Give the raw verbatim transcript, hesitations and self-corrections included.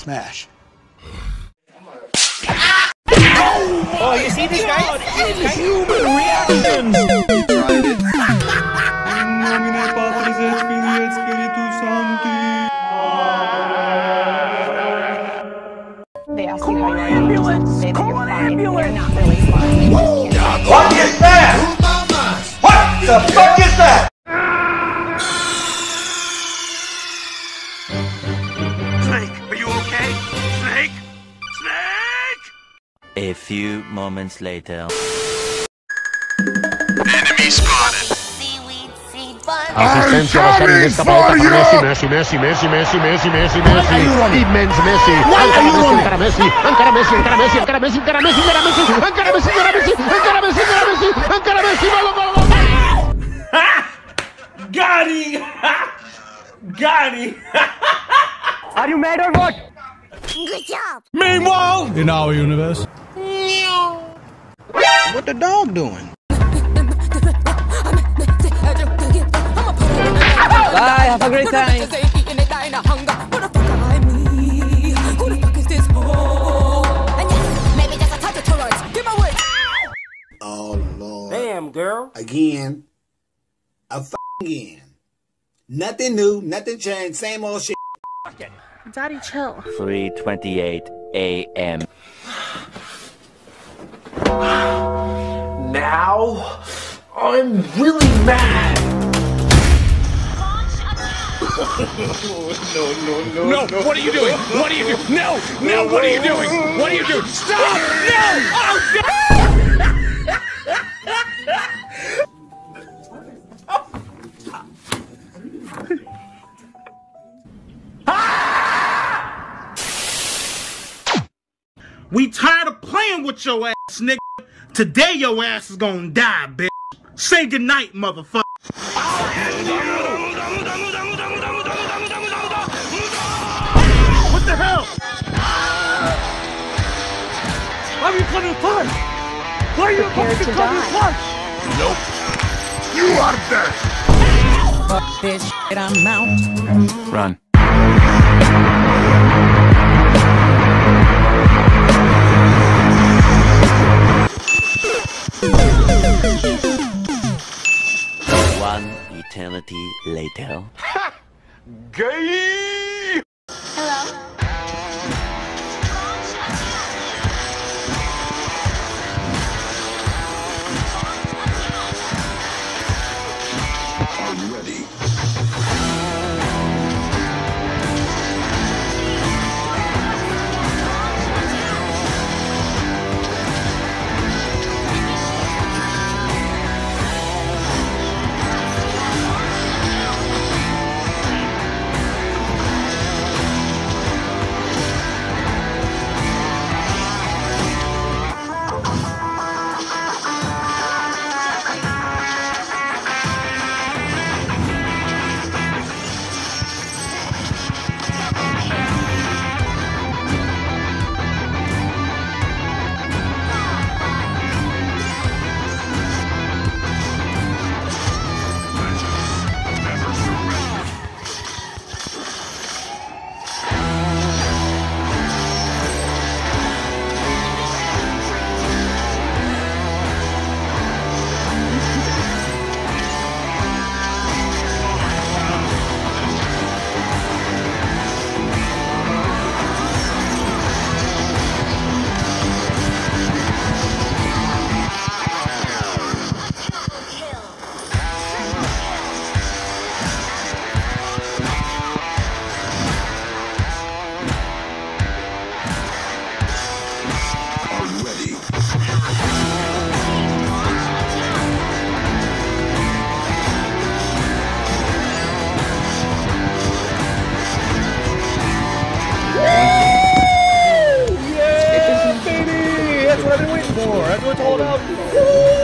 smash. Oh, you see this guy? Human reaction! Tried it. They ask Call you how you an are, you just ambulance! say that Call you're an fine. ambulance! You're not really fine. What is that? What the fuck is that? Snake, are you okay? Snake? Snake! A few moments later. Enemy spotted. Seaweed, seed bun. Assistencia va a ser esta para Messi, Messi, Messi, Messi, Messi, Messi, Messi, Messi, immens Messi, encara Messi, encara Messi, encara Messi, encara Messi, encara Messi, encara Messi, encara Messi, encara Messi, encara Messi, encara Messi, encara Messi, encara Messi, gol, gol, gol. Got him! Got him! Are you mad or what? Good job. Meanwhile, In our universe. What the dog doing? Bye, have a great time. Oh, Lord. Damn, girl. Again. A f again. Nothing new, nothing changed, same old shit. Daddy, chill. three twenty-eight A M Now, I'm really mad. no, what are you doing? What are you doing? No, no, what are you doing? What are you doing? Stop! No! Oh, God! We tired of playing with your ass, nigga. Today your ass is gonna die, bitch. Say goodnight, motherfucker. What the hell? Why are you coming to punch? Why are you Prepare to coming to die. punch? Nope. You are dead. Fuck this shit, I'm out. Run. One eternity later. Gay. Hello. I'm ready. Yeah, baby! That's what I've been waiting for. That's what it's all about.